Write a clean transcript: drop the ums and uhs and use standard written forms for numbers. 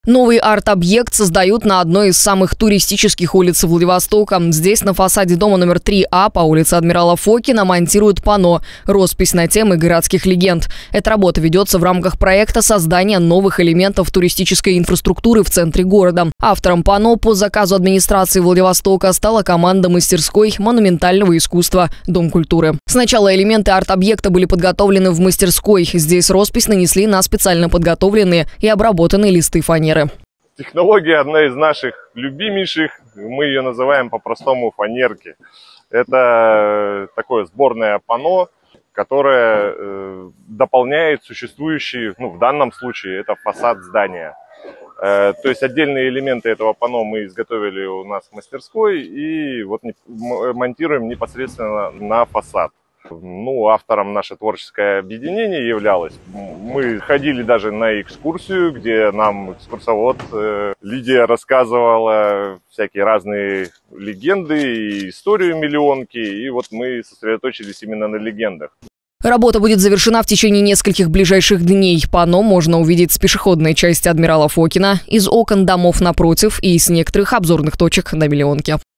Новый арт-объект создают на одной из самых туристических улиц Владивостока. Здесь на фасаде дома номер 3А по улице Адмирала Фокина монтируют панно «Роспись на темы городских легенд». Эта работа ведется в рамках проекта создания новых элементов туристической инфраструктуры в центре города. Автором панно по заказу администрации Владивостока стала команда мастерской монументального искусства «Дом культуры». Сначала элементы арт-объекта были подготовлены в мастерской. Здесь роспись нанесли на специально подготовленные и обработанные листы фанеры. Технология одна из наших любимейших, мы ее называем по-простому фанерки. Это такое сборное панно, которое дополняет существующий, в данном случае это фасад здания. То есть отдельные элементы этого панно мы изготовили у нас в мастерской и вот монтируем непосредственно на фасад. Автором наше творческое объединение являлось. Мы ходили даже на экскурсию, где нам экскурсовод Лидия рассказывала всякие разные легенды и историю миллионки. И вот мы сосредоточились именно на легендах. Работа будет завершена в течение нескольких ближайших дней. Панно можно увидеть с пешеходной части Адмирала Фокина, из окон домов напротив и с некоторых обзорных точек на миллионке.